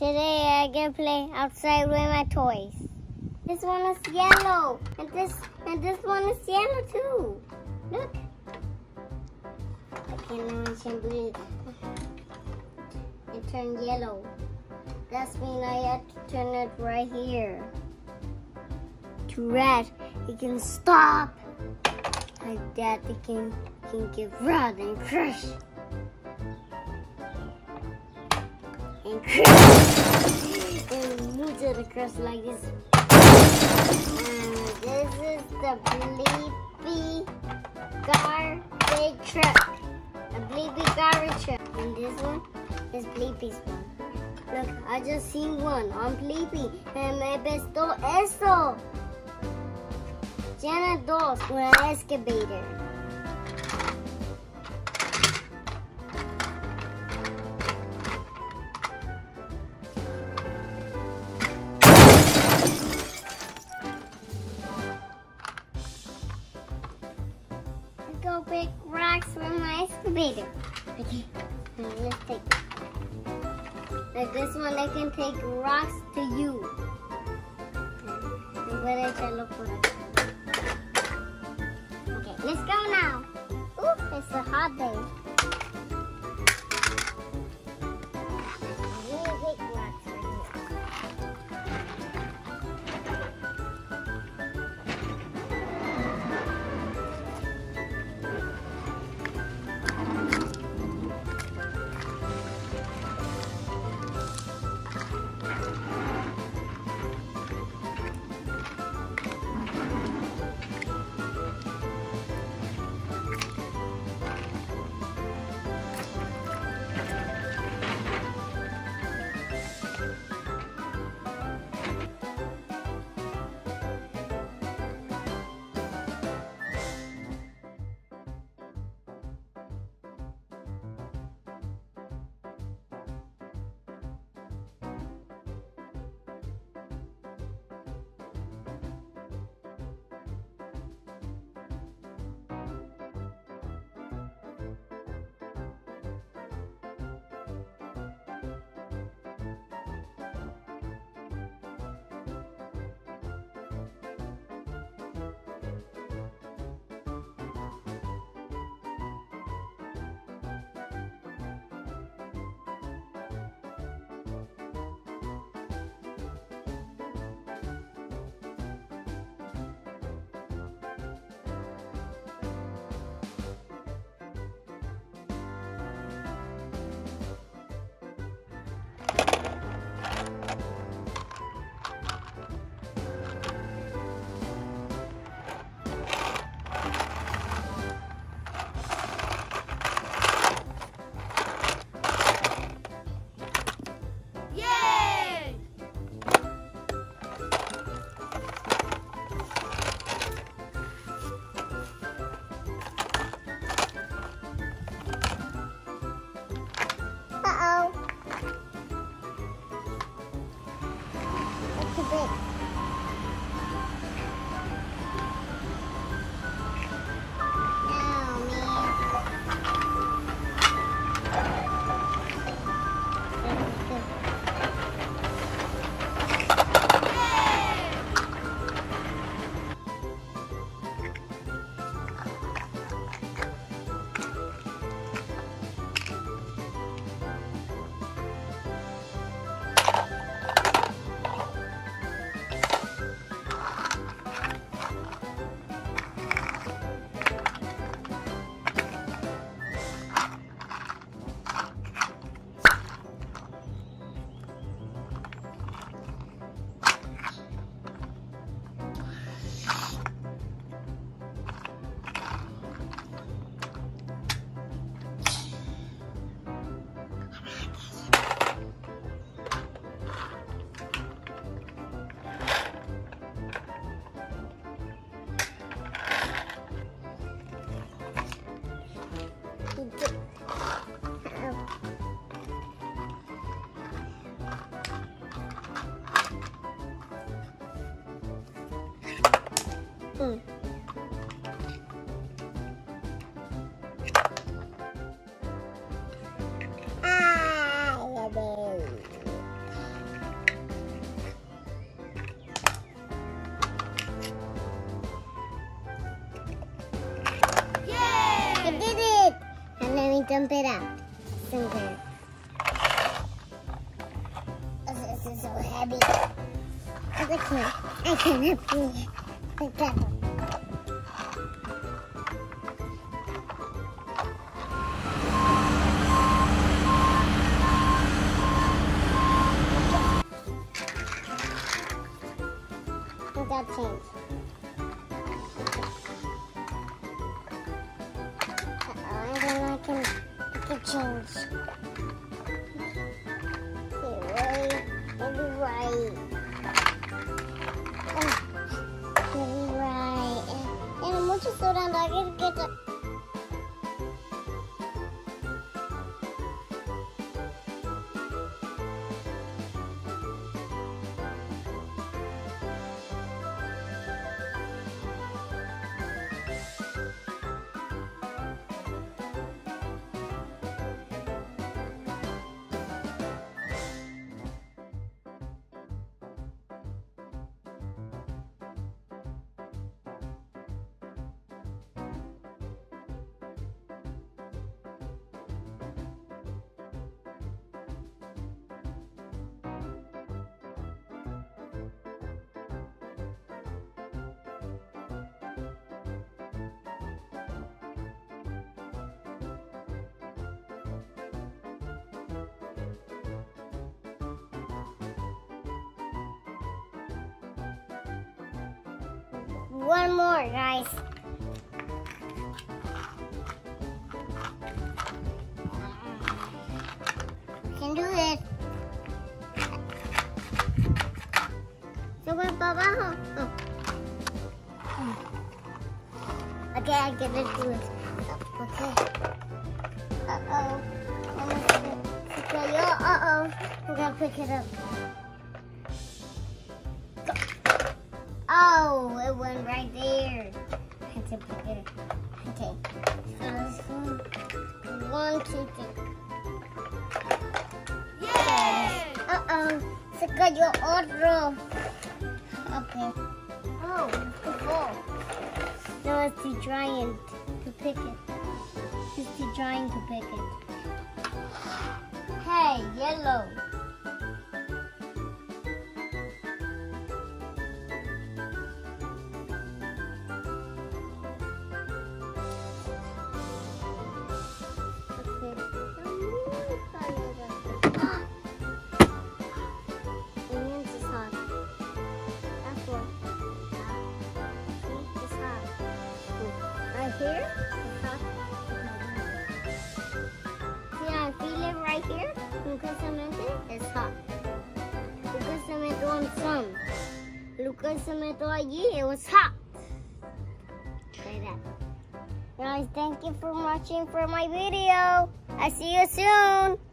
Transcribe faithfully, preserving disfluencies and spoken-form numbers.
Today I can play outside with my toys. This one is yellow, and this and this one is yellow too. Look. Okay, now I can blue. It turned yellow. That means I have to turn it right here to red. It can stop. Like that, it can can get red and crush. And crush. And move to the crush like this. And this is the Blippi garbage truck. A Blippi garbage truck. And this one is Blippi's one. Look, I just seen one on Blippi. And me prestó eso. Tiene dos, una excavator. Let's go pick rocks from my excavator. Okay, let's take it. Like this one, I can take rocks to you. Where I shall look for it. Let's go now. Ooh, it's a hot day. Really big rocks right Mm. Ah, dump it out somewhere. This is so heavy. I can't. I cannot breathe. Like that one. That change. Uh-oh, I don't like him to change. Okay, right, maybe right. Oh, maybe right. And, and mucho sudando, I gotta get the... One more, guys. We can do this. So we're abajo. Oh. Okay, I get it. Do it. Okay. Uh oh. Okay, uh oh. I'm gonna pick it up. Oh, it went right there. I had to pick it up. Okay. So this one, one, two, three. Yeah! Uh-oh. Se cayó otro. Okay. Oh, it's full. No, it's too drying to pick it. It's too drying to pick it. Hey, yellow. Here. See, I feel it right here. Lucas Cemento is hot. Lucas Cemento on some. Lucas Cemento allí, it was hot. Like that. Guys, thank you for watching for my video. I'll see you soon.